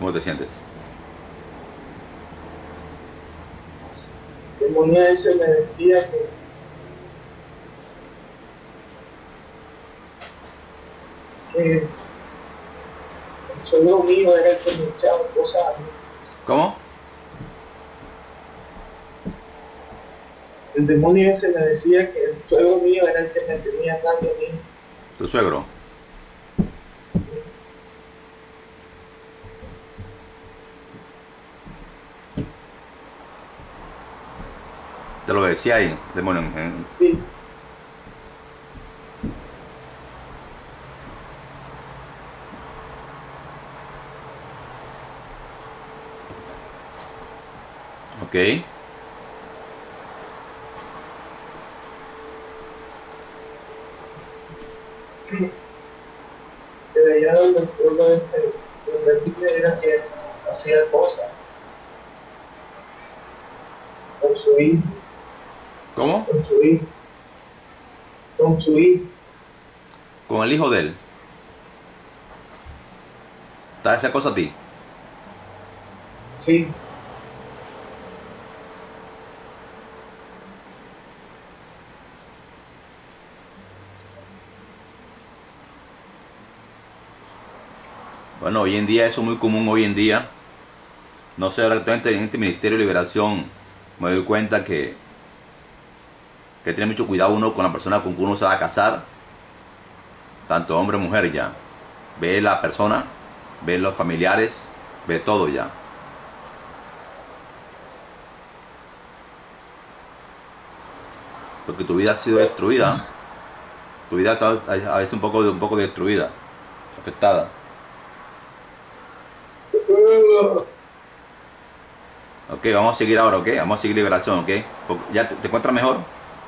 ¿Cómo te sientes? El demonio ese me decía que el suegro mío era el que me echaba cosas a mí. ¿Cómo? El demonio ese me decía que el suegro mío era el que me tenía daño a mí. ¿Tu suegro? Te lo decía ahí, demonio. Sí, Ok. de allá donde el pueblo ese, donde él vive era que hacía cosas con su hijo, ¿Cómo? con su hijo, con su hijo. Con el hijo de él. ¿Te hace esa cosa a ti? Sí, Bueno, hoy en día eso es muy común hoy en día. No sé, actualmente en este Ministerio de Liberación me doy cuenta que tiene mucho cuidado uno con la persona con que uno se va a casar, tanto hombre como mujer ya. Ve la persona, ve los familiares, ve todo ya. Porque tu vida ha sido destruida. Tu vida está a veces un poco destruida, afectada. Ok, vamos a seguir ahora, ok. Vamos a seguir liberación, ok. ¿Ya te encuentras mejor?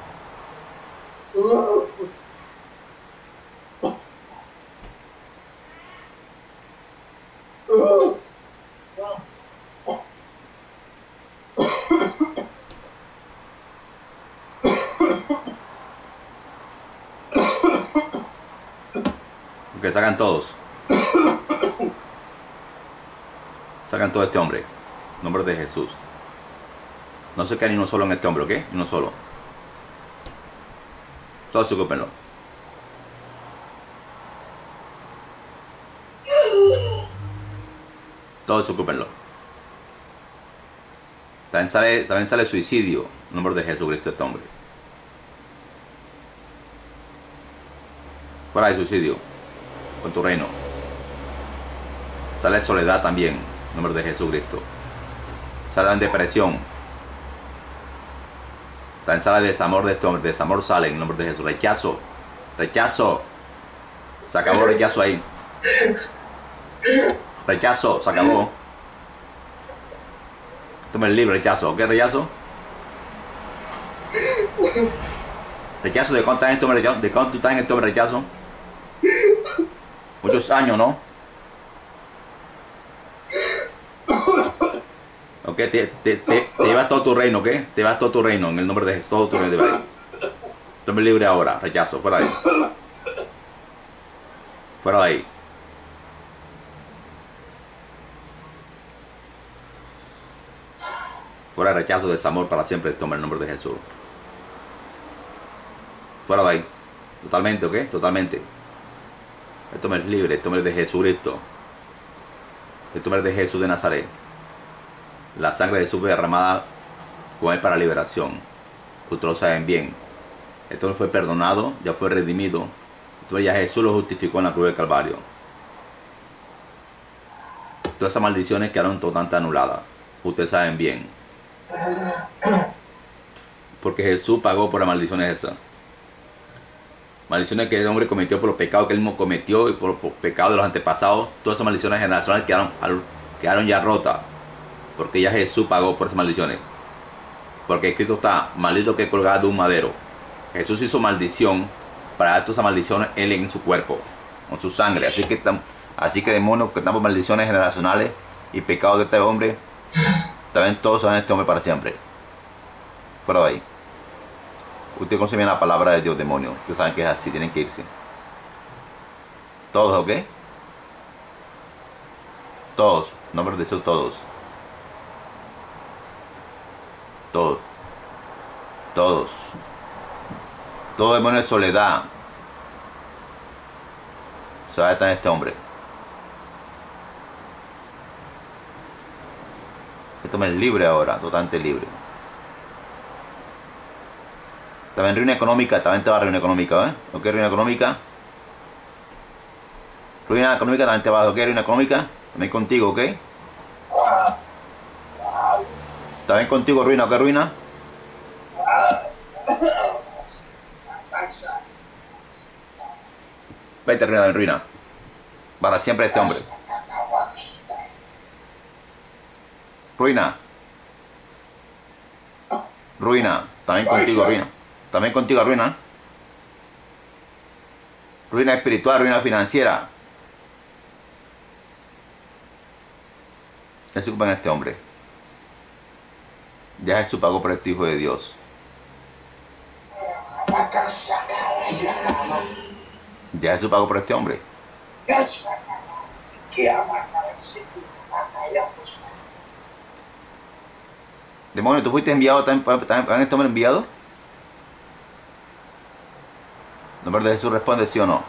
Ok, sacan todos. Sacan todo este hombre. En nombre de Jesús. No se queda ni uno solo en este hombre, ok. Ni uno solo. Todos ocúpenlo. Todos ocúpenlo. También sale suicidio. En nombre de Jesucristo este hombre. Fuera de suicidio. Con tu reino. Sale soledad también. En nombre de Jesucristo. Sale en depresión. También sale desamor de este hombre. Desamor sale en nombre de Jesús. Rechazo. Rechazo. Se acabó el rechazo ahí. Rechazo. Se acabó. Toma el libro, rechazo. ¿Qué rechazo? Rechazo de cuánto estás en este hombre rechazo. ¿De cuánto tú estás en este hombre rechazo? Muchos años, ¿no? Ok, te llevas todo tu reino, ¿ok? Te llevas todo tu reino en el nombre de Jesús. Todo tu reino te va a ir. Tome libre ahora. Rechazo. Fuera de ahí. Fuera de ahí. Fuera de rechazo, desamor para siempre. Toma el nombre de Jesús. Fuera de ahí. Totalmente, ¿ok? Totalmente. Esto me es libre. Esto me es de Jesucristo. Esto me es de Jesús de Nazaret. La sangre de Jesús fue derramada con él para liberación. Ustedes lo saben bien. Esto fue perdonado, ya fue redimido. Entonces ya Jesús lo justificó en la cruz del Calvario. Todas esas maldiciones quedaron totalmente anuladas. Ustedes saben bien. Porque Jesús pagó por las maldiciones esas. Maldiciones que el hombre cometió por los pecados que él mismo cometió y por los pecados de los antepasados. Todas esas maldiciones generacionales quedaron ya rotas. Porque ya Jesús pagó por esas maldiciones. Porque escrito está, maldito que colgado de un madero. Jesús hizo maldición para dar todas esas maldiciones él en su cuerpo, con su sangre. Así que demonios que están por maldiciones generacionales y pecados de este hombre, también todos son este hombre para siempre. Fuera de ahí. Usted conoce bien la palabra de Dios, demonio. Ustedes saben que es así, tienen que irse. Todos, ¿ok? Todos. Nombre de Jesús, todos. Todos. Todos. Todo demonio de soledad se va a estar en este hombre. Este hombre es libre ahora, totalmente libre. Estaba en ruina económica, también te va a ruina económica, ¿eh? ¿Ok? Ruina económica. Ruina económica también te va, ¿ok? Ruina económica. También contigo, ¿ok? También contigo, ruina, ¿ok? Ruina. Vete, ruina, en ruina. Para siempre este hombre. Ruina. Ruina. También contigo, ruina. También contigo, ruina. Ruina espiritual, ruina financiera. Ya se ocupan este hombre. Ya Jesús pagó por este hijo de Dios. Ya Jesús pagó por este hombre. Demonio, ¿tú fuiste enviado también este hombre enviado? El nombre de Jesús responde sí o no.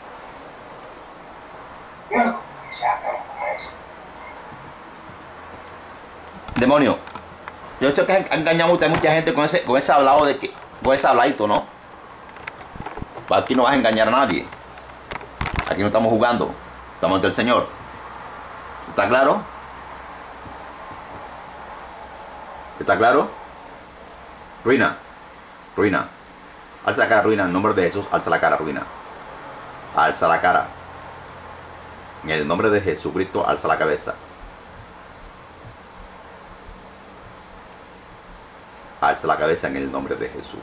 Demonio, yo estoy que ha engañado a mucha gente con ese hablado de que, con ese habladito, ¿no? Pues aquí no vas a engañar a nadie. Aquí no estamos jugando, estamos ante el Señor. ¿Está claro? ¿Está claro? Ruina, ruina. Alza la cara, ruina. En nombre de Jesús, alza la cara, ruina. Alza la cara. En el nombre de Jesucristo, alza la cabeza. Alza la cabeza en el nombre de Jesús.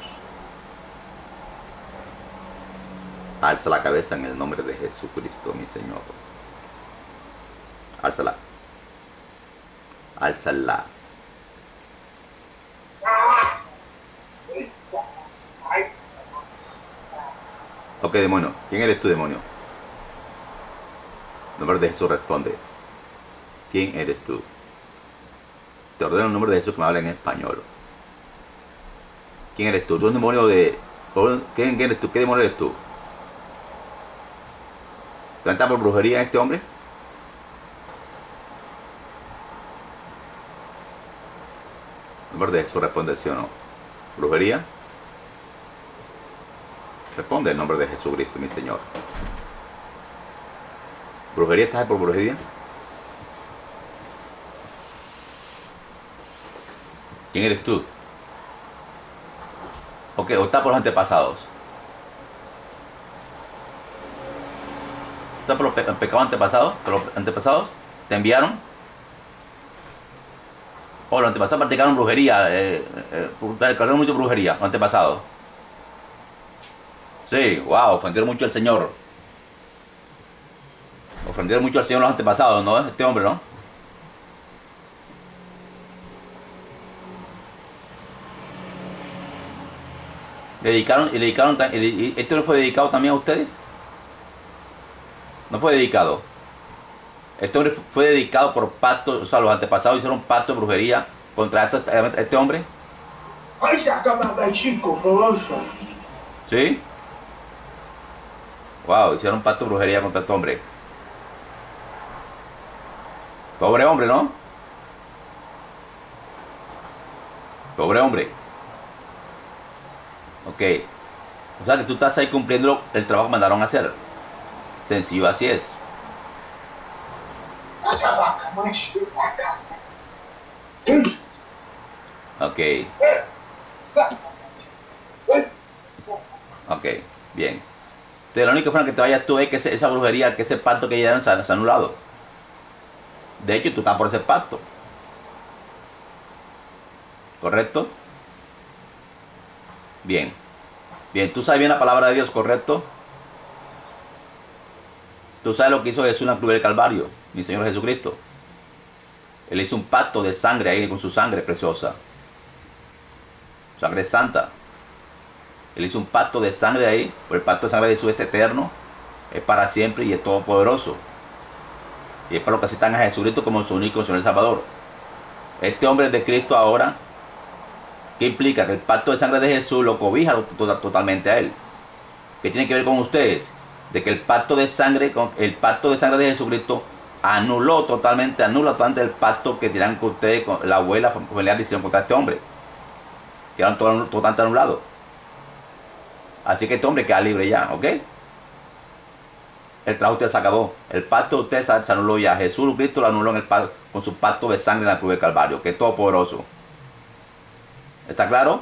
Alza la cabeza en el nombre de Jesucristo, mi Señor. Álzala. Álzala. Ok, demonio. ¿Quién eres tú, demonio? En nombre de Jesús responde. ¿Quién eres tú? Te ordeno en nombre de Jesús que me hable en español. ¿Quién eres tú? ¿Tú eres un demonio de...? ¿Quién eres tú? ¿Qué demonio eres tú? ¿Tú estás por brujería en este hombre? En nombre de Jesús responde sí o no. ¿Brujería? Responde en nombre de Jesucristo, mi Señor. ¿Brujería? ¿Estás por brujería? ¿Quién eres tú? Ok, o está por los antepasados. ¿Está por los pecados antepasados? ¿Por los antepasados? ¿Te enviaron? O los antepasados practicaron brujería. Practicaron mucho brujería, los antepasados. Sí, wow, ofendieron mucho al Señor. Ofendieron mucho al Señor los antepasados, ¿no? Este hombre, ¿no? ¿Este no fue dedicado también a ustedes? No fue dedicado. Este hombre fue dedicado por pacto, o sea, los antepasados hicieron pacto de brujería contra este hombre. ¿Sí? Wow, hicieron pacto de brujería contra este hombre. Pobre hombre, ¿no? Pobre hombre. Ok. O sea que tú estás ahí cumpliendo el trabajo que mandaron a hacer. Sencillo, así es. Ok. Ok, bien. Entonces la única forma que te vayas tú es que esa brujería, que ese pacto que ya se ha anulado. De hecho, tú estás por ese pacto. ¿Correcto? Bien. Bien, tú sabes bien la palabra de Dios, ¿correcto? Tú sabes lo que hizo Jesús en la cruz del Calvario, mi Señor Jesucristo. Él hizo un pacto de sangre ahí con su sangre preciosa. Sangre santa. Él hizo un pacto de sangre ahí. Pero el pacto de sangre de Jesús es eterno. Es para siempre y es todopoderoso. Y es para los que aceptan a Jesucristo como su único Señor y Salvador. Este hombre es de Cristo ahora. ¿Qué implica? Que el pacto de sangre de Jesús lo cobija totalmente a él. ¿Qué tiene que ver con ustedes? De que el pacto de sangre de Jesucristo anula totalmente el pacto que tiran con ustedes, con la abuela familiar, hicieron contra este hombre. Quedaron totalmente anulados. Así que este hombre queda libre ya, ¿ok? El trabajo de ustedes se acabó. El pacto de ustedes se anuló ya. Jesucristo lo anuló en el pacto, con su pacto de sangre en la cruz del Calvario, que es todopoderoso. ¿Está claro?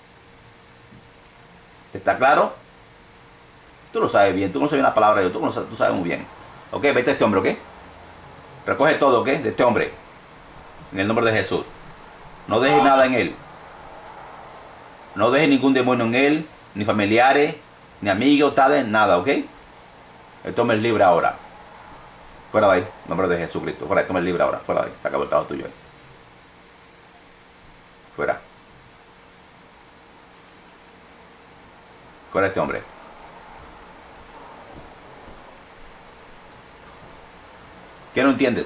¿Está claro? Tú lo sabes bien, tú no sabes una palabra de Dios, tú sabes muy bien. ¿Ok? Vete a este hombre, ¿ok? Recoge todo, ¿ok? De este hombre. En el nombre de Jesús. No dejes nada en él. No dejes ningún demonio en él, ni familiares, ni amigos, tales, nada, ¿ok? Este hombre es libre ahora. Fuera de ahí, en nombre de Jesucristo. Fuera, este hombre es libre ahora. Fuera de ahí, se acabó el trabajo tuyo ahí. Fuera. Fuera este hombre. ¿Qué no entiendes?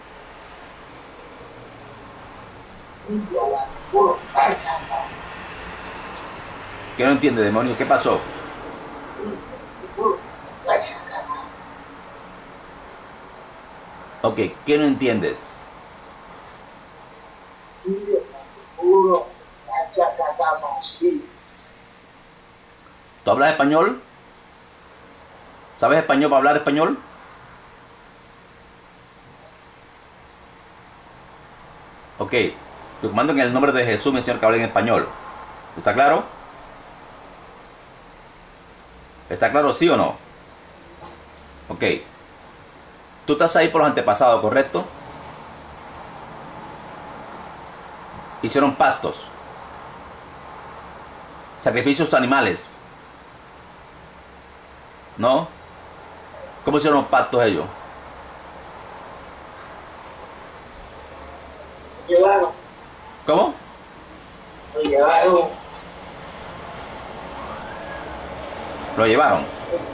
¿Qué no entiendes, demonio? ¿Qué pasó? Ok, ¿qué no entiendes? ¿Tú hablas español? ¿Sabes español para hablar español? Ok, te mando en el nombre de Jesús, mi Señor, que hable en español. ¿Está claro? ¿Está claro, sí o no? Ok. Tú estás ahí por los antepasados, ¿correcto? Hicieron pactos. Sacrificios animales. ¿No? ¿Cómo hicieron los pactos ellos? Llevaron, ¿Cómo? lo llevaron. Lo llevaron.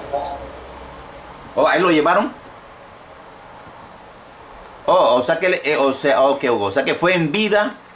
Oh, ahí lo llevaron. Oh, o sea que, okay, o sea que fue en vida